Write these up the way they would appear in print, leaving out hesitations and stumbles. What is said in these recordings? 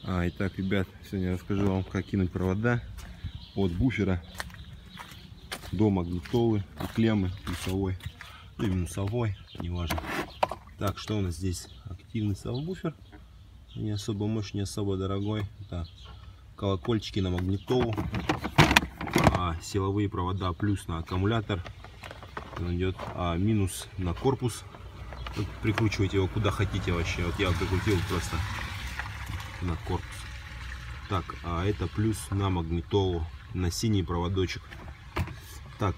Итак, ребят, сегодня я расскажу вам, как кинуть провода от буфера до магнитолы и клеммы плюсовой или минусовой, неважно. Так, что у нас здесь? Активный сабвуфер, не особо мощный, не особо дорогой. Это колокольчики на магнитолу, силовые провода плюс на аккумулятор, он идет, минус на корпус. Вот прикручивайте его куда хотите вообще. Вот я прикрутил просто на корпус. Так, это плюс на магнитолу, на синий проводочек. Так,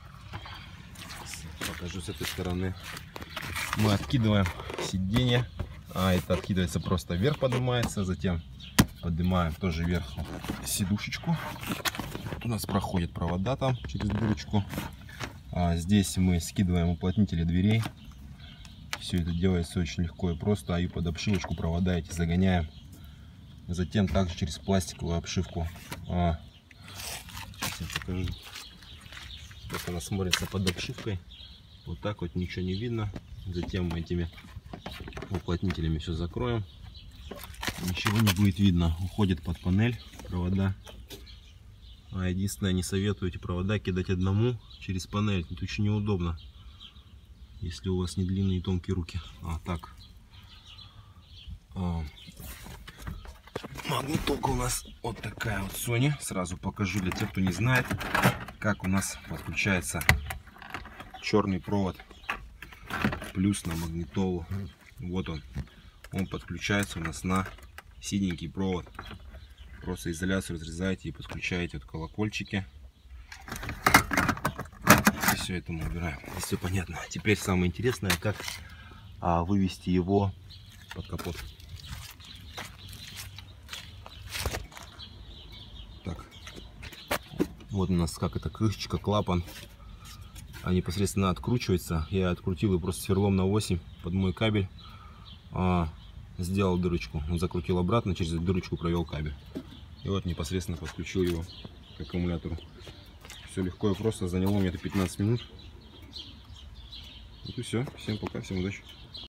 покажу с этой стороны. Мы откидываем сиденье. Это откидывается просто вверх, поднимается, затем поднимаем тоже вверх сидушечку. Вот у нас проходят провода там через дырочку. Здесь мы скидываем уплотнители дверей. Все это делается очень легко и просто. И под обшивочку провода эти загоняем. Затем также через пластиковую обшивку. Сейчас я покажу, как она смотрится под обшивкой. Вот так вот, ничего не видно. Затем мы этими уплотнителями все закроем. Ничего не будет видно. Уходит под панель провода. Единственное, не советую эти провода кидать одному через панель. Это очень неудобно, если у вас не длинные и тонкие руки. Так. Магнитолка у нас вот такая вот Sony. Сразу покажу для тех, кто не знает, как у нас подключается черный провод плюс на магнитолу. Вот он. Он подключается у нас на синенький провод. Просто изоляцию разрезаете и подключаете от колокольчики. Все это мы убираем. Все понятно. Теперь самое интересное, как вывести его под капот. Так, вот у нас как это крышечка, клапан, непосредственно откручивается. Я открутил его просто сверлом на 8 под мой кабель, сделал дырочку, он закрутил обратно, через эту дырочку провел кабель и вот непосредственно подключил его к аккумулятору. Все легко и просто, заняло мне это 15 минут. Вот и все. Всем пока, всем удачи.